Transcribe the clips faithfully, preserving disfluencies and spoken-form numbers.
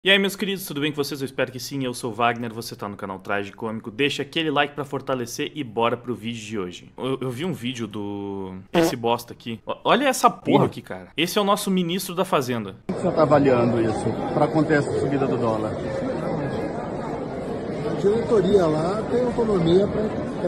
E aí, meus queridos, tudo bem com vocês? Eu espero que sim, eu sou o Wagner, você tá no canal Traje Cômico. Deixa aquele like pra fortalecer e bora pro vídeo de hoje. Eu, eu vi um vídeo do... esse bosta aqui. Olha essa porra aqui, cara. Esse é o nosso ministro da Fazenda. Como você tá avaliando isso pra acontecer essa subida do dólar? A diretoria lá tem autonomia para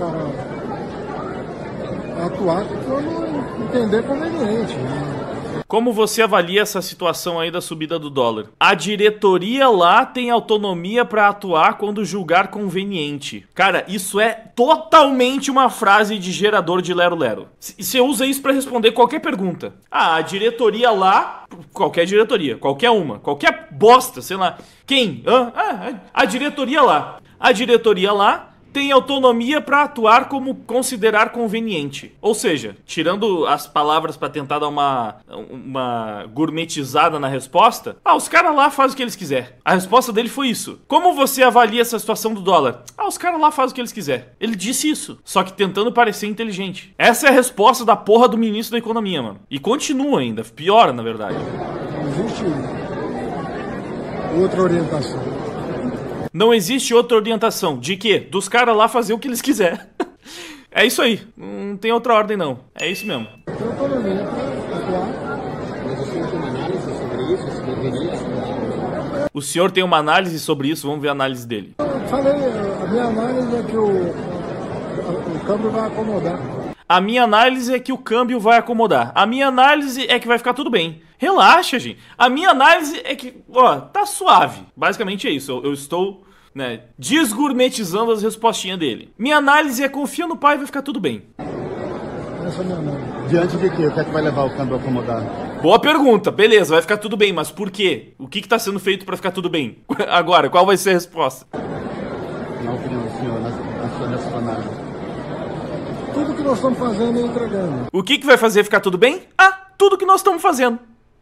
atuar quando entender conveniente, né? Como você avalia essa situação aí da subida do dólar? A diretoria lá tem autonomia pra atuar quando julgar conveniente. Cara, isso é totalmente uma frase de gerador de lero-lero. Você usa isso pra responder qualquer pergunta. Ah, a diretoria lá... Qualquer diretoria, qualquer uma, qualquer bosta, sei lá. Quem? Ah, a diretoria lá. A diretoria lá tem autonomia para atuar como considerar conveniente. Ou seja, tirando as palavras para tentar dar uma, uma gourmetizada na resposta, ah, os caras lá fazem o que eles quiserem. A resposta dele foi isso. Como você avalia essa situação do dólar? Ah, os caras lá fazem o que eles quiserem. Ele disse isso, só que tentando parecer inteligente. Essa é a resposta da porra do ministro da Economia, mano. E continua ainda, piora na verdade. Existe outra orientação. Não existe outra orientação. De quê? Dos caras lá fazer o que eles quiserem. É isso aí. Não tem outra ordem, não. É isso mesmo. Tem autonomia para atuar. Mas o senhor tem uma análise sobre isso? Se deveria? O senhor tem uma análise sobre isso? Vamos ver a análise dele. Eu falei, a minha análise é que o, o câmbio vai acomodar. A minha análise é que o câmbio vai acomodar. A minha análise é que vai ficar tudo bem. Relaxa, gente. A minha análise é que, ó, tá suave. Basicamente é isso. Eu, eu estou, né, desgourmetizando as respostinhas dele. Minha análise é confia no pai e vai ficar tudo bem. Essa é a minha análise. Diante de quê? O que é que vai levar o câmbio a acomodar? Boa pergunta. Beleza, vai ficar tudo bem. Mas por quê? O que que tá sendo feito pra ficar tudo bem? Agora, qual vai ser a resposta? Na opinião do senhor, na sua, nessa análise. Tudo que nós estamos fazendo e entregando. O que que vai fazer ficar tudo bem? Ah, tudo que nós estamos fazendo.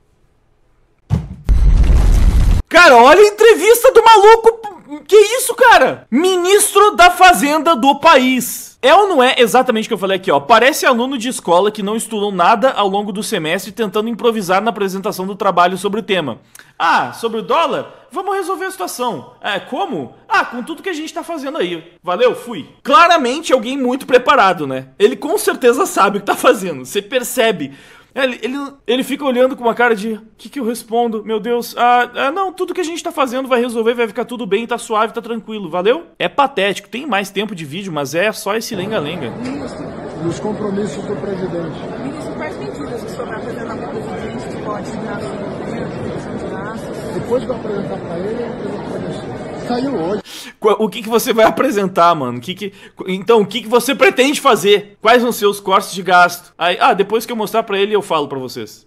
Cara, olha a entrevista do maluco. Que isso, cara? Ministro da Fazenda do país. É ou não é exatamente o que eu falei aqui, ó? Parece aluno de escola que não estudou nada ao longo do semestre tentando improvisar na apresentação do trabalho sobre o tema. Ah, sobre o dólar? Vamos resolver a situação. É, como? Ah, com tudo que a gente tá fazendo aí. Valeu, fui. Claramente alguém muito preparado, né? Ele com certeza sabe o que tá fazendo. Você percebe. Ele, ele, ele fica olhando com uma cara de... O que que eu respondo? Meu Deus. Ah, ah, não, tudo que a gente tá fazendo vai resolver, vai ficar tudo bem, tá suave, tá tranquilo. Valeu? É patético. Tem mais tempo de vídeo, mas é só esse lenga-lenga. E os compromissos do presidente. Ministro, quais medidas que o senhor vai apresentar para o presidente que pode dar redução de gastos? Depois de eu apresentar para ele, eu apresento para você. Saiu hoje. O que que você vai apresentar, mano? O que que... Então, o que que você pretende fazer? Quais vão ser os cortes de gasto? Aí, ah, depois que eu mostrar pra ele, eu falo pra vocês.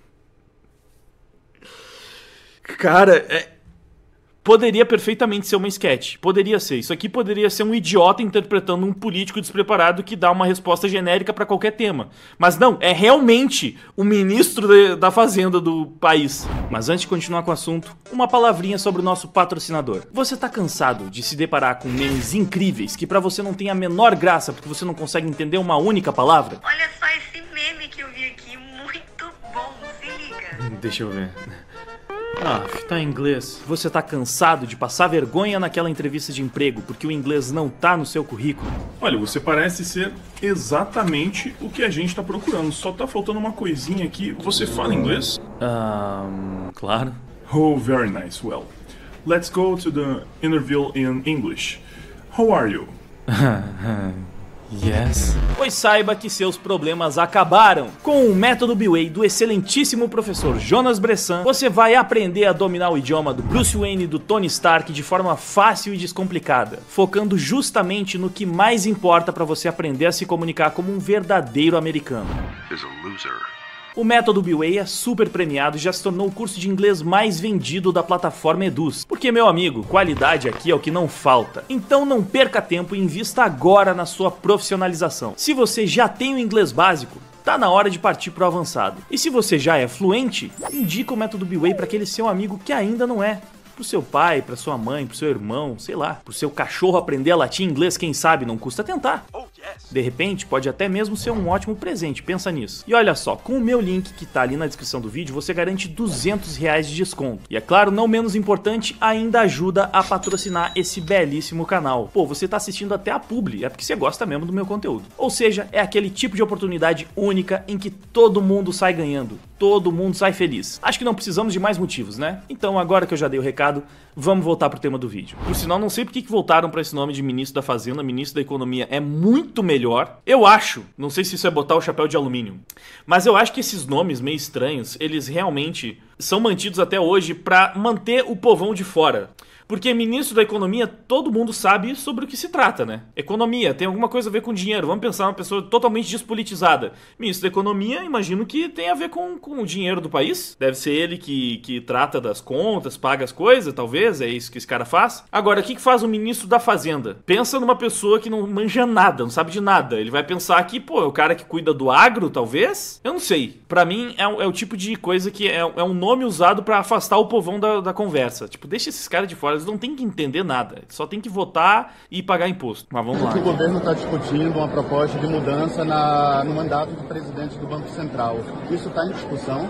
Cara, é... poderia perfeitamente ser uma sketch. Poderia ser. Isso aqui poderia ser um idiota interpretando um político despreparado que dá uma resposta genérica pra qualquer tema. Mas não, é realmente o ministro de, da Fazenda do país. Mas antes de continuar com o assunto, uma palavrinha sobre o nosso patrocinador. Você tá cansado de se deparar com memes incríveis que pra você não tem a menor graça porque você não consegue entender uma única palavra? Olha só esse meme que eu vi aqui, muito bom, se liga. Deixa eu ver... Ah, tá em inglês. Você tá cansado de passar vergonha naquela entrevista de emprego porque o inglês não tá no seu currículo? Olha, você parece ser exatamente o que a gente tá procurando. Só tá faltando uma coisinha aqui. Você fala inglês? Ah, claro. Oh, very nice. Well, let's go to the interview in English. How are you? Yes. Pois saiba que seus problemas acabaram. Com o método B-Way do excelentíssimo professor Jonas Bressan, você vai aprender a dominar o idioma do Bruce Wayne e do Tony Stark de forma fácil e descomplicada, focando justamente no que mais importa para você aprender a se comunicar como um verdadeiro americano. O método B-Way é super premiado e já se tornou o curso de inglês mais vendido da plataforma Eduz. Porque, meu amigo, qualidade aqui é o que não falta. Então não perca tempo e invista agora na sua profissionalização. Se você já tem o inglês básico, tá na hora de partir pro avançado. E se você já é fluente, indica o método B-Way para aquele seu amigo que ainda não é. Pro seu pai, pra sua mãe, pro seu irmão, sei lá. Pro seu cachorro aprender a latir inglês, quem sabe, não custa tentar. Oh, yes. De repente, pode até mesmo ser um ótimo presente, pensa nisso. E olha só, com o meu link que tá ali na descrição do vídeo, você garante duzentos reais de desconto. E é claro, não menos importante, ainda ajuda a patrocinar esse belíssimo canal. Pô, você tá assistindo até a publi, é porque você gosta mesmo do meu conteúdo. Ou seja, é aquele tipo de oportunidade única em que todo mundo sai ganhando. Todo mundo sai feliz. Acho que não precisamos de mais motivos, né? Então, agora que eu já dei o recado, vamos voltar pro tema do vídeo. Por sinal, não sei por que que voltaram pra esse nome de ministro da Fazenda, ministro da Economia é muito melhor. Eu acho, não sei se isso é botar o chapéu de alumínio, mas eu acho que esses nomes meio estranhos, eles realmente são mantidos até hoje pra manter o povão de fora. Porque ministro da Economia, todo mundo sabe sobre o que se trata, né? Economia, tem alguma coisa a ver com dinheiro. Vamos pensar uma pessoa totalmente despolitizada. Ministro da Economia, imagino que tem a ver com, com o dinheiro do país. Deve ser ele que, que trata das contas, paga as coisas, talvez. É isso que esse cara faz. Agora, o que, que faz o ministro da Fazenda? Pensa numa pessoa que não manja nada, não sabe de nada. Ele vai pensar que, pô, é o cara que cuida do agro, talvez? Eu não sei. Pra mim, é, é o tipo de coisa que é, é um nome usado pra afastar o povão da, da conversa. Tipo, deixa esses caras de fora. Eles não tem que entender nada, só tem que votar e pagar imposto. Mas vamos lá. O governo está discutindo uma proposta de mudança na, no mandato do presidente do Banco Central. Isso está em discussão?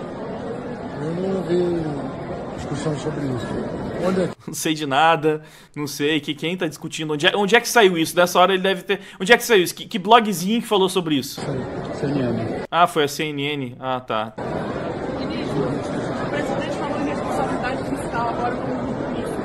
Eu não vi discussão sobre isso. Onde é que... Não sei de nada, não sei que quem tá discutindo. Onde é, onde é que saiu isso? Nessa hora ele deve ter... Onde é que saiu isso? Que, que blogzinho que falou sobre isso? C N N. Ah, foi a C N N? Ah, tá. Ministro, o presidente falou em responsabilidade fiscal agora com o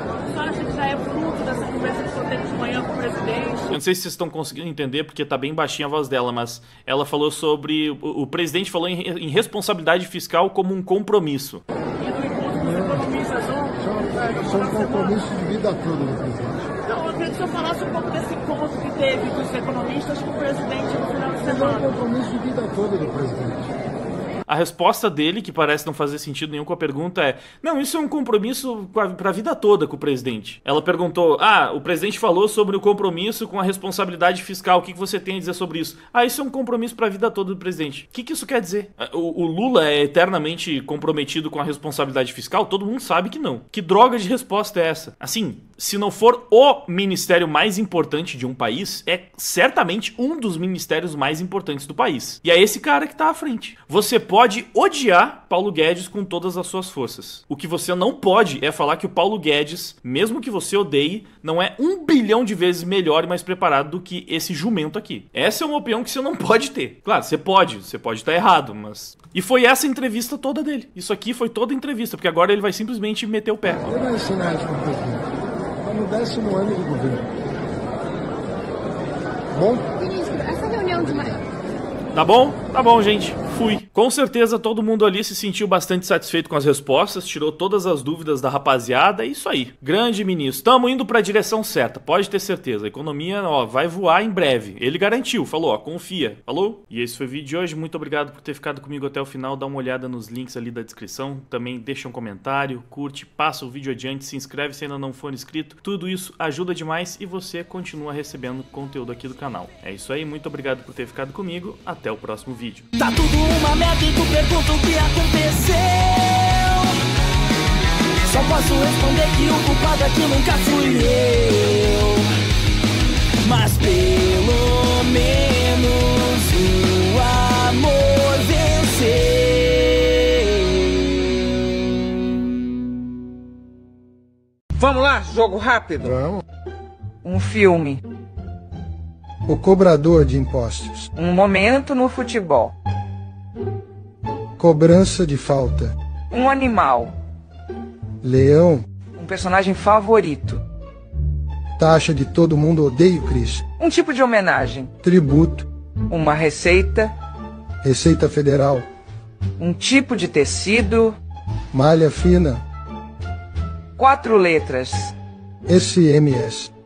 já é fruto dessa conversa que eu teve de manhã com o presidente. Eu não sei se vocês estão conseguindo entender, porque tá bem baixinha a voz dela, mas ela falou sobre... O, o presidente falou em, em responsabilidade fiscal como um compromisso. E no encontro dos economistas ontem... Isso é um compromisso de vida toda do presidente. Então, eu queria que o senhor falasse um pouco desse encontro que teve dos economistas com o presidente no final de semana. Isso é um compromisso de vida toda do presidente. A resposta dele, que parece não fazer sentido nenhum com a pergunta, é: não, isso é um compromisso para a vida toda com o presidente. Ela perguntou: ah, o presidente falou sobre o compromisso com a responsabilidade fiscal, o que, que você tem a dizer sobre isso? Ah, isso é um compromisso para a vida toda do presidente. O que, que isso quer dizer? O, o Lula é eternamente comprometido com a responsabilidade fiscal? Todo mundo sabe que não. Que droga de resposta é essa? Assim, se não for o ministério mais importante de um país, é certamente um dos ministérios mais importantes do país. E é esse cara que tá à frente. Você pode pode odiar Paulo Guedes com todas as suas forças. O que você não pode é falar que o Paulo Guedes, mesmo que você odeie, não é um bilhão de vezes melhor e mais preparado do que esse jumento aqui. Essa é uma opinião que você não pode ter. Claro, você pode, você pode estar errado, mas... E foi essa entrevista toda dele. Isso aqui foi toda a entrevista, porque agora ele vai simplesmente meter o pé. Ele vai ensinar isso pro presidente. Está no décimo ano de governo. Bom? Ministro, essa reunião de manhã... Tá bom? Tá bom, gente. Fui. Com certeza todo mundo ali se sentiu bastante satisfeito com as respostas, tirou todas as dúvidas da rapaziada, é isso aí. Grande ministro. Tamo indo pra direção certa, pode ter certeza. A economia, ó, vai voar em breve. Ele garantiu, falou, ó, confia. Falou? E esse foi o vídeo de hoje. Muito obrigado por ter ficado comigo até o final. Dá uma olhada nos links ali da descrição. Também deixa um comentário, curte, passa o vídeo adiante, se inscreve se ainda não for inscrito. Tudo isso ajuda demais e você continua recebendo conteúdo aqui do canal. É isso aí, muito obrigado por ter ficado comigo. Até o próximo vídeo. Tá tudo uma merda e tu pergunta o que aconteceu. Só posso responder que o culpado aqui nunca fui eu. Mas pelo menos o amor venceu. Vamos lá, jogo rápido. Vamos. Um filme. O cobrador de impostos. Um momento no futebol. Cobrança de falta. Um animal. Leão. Um personagem favorito. Taxa de todo mundo odeia o Cristo. Um tipo de homenagem. Tributo. Uma receita. Receita Federal. Um tipo de tecido. Malha fina. Quatro letras. S M S.